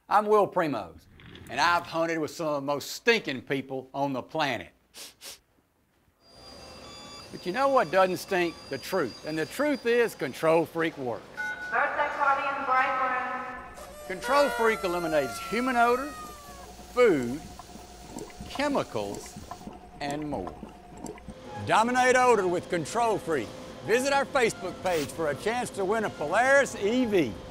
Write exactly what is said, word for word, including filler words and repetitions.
I'm Will Primos, and I've hunted with some of the most stinking people on the planet. But you know what doesn't stink? The truth. And the truth is Control Freak works. Birthday party in the break room. Control Freak eliminates human odor, food, chemicals, and more. Dominate odor with Control Freak. Visit our Facebook page for a chance to win a Polaris E V.